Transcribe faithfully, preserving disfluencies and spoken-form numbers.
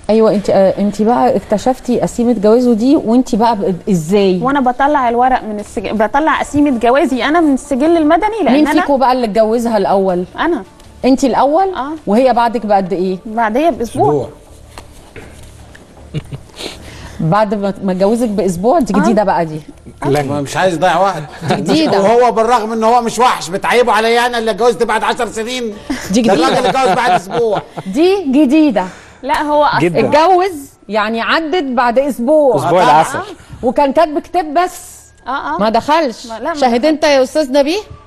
ايوه. انت انت بقى اكتشفتي قسيمه جوازه دي وانت بقى ازاي؟ وانا بطلع الورق من السجل، بطلع قسيمه جوازي انا من السجل المدني. لان مين فيكم بقى اللي اتجوزها الاول؟ انا. انت الاول؟ اه. وهي بعدك بقد ايه؟ بعديها باسبوع. بعد ما اتجوزك باسبوع؟ دي جديده آه. بقى دي. لا مش عايز اضيع وقت. دي جديده. وهو بالرغم ان هو مش وحش بتعيبوا عليا انا اللي اتجوزت بعد عشر سنين. دي جديده. الراجل اللي اتجوز بعد اسبوع. دي جديده. لا هو اصلا اتجوز يعني عدت بعد اسبوع. اسبوع العسل. وكان كاتب كتاب بس. اه اه ما دخلش. شاهد انت يا استاذ نبيه؟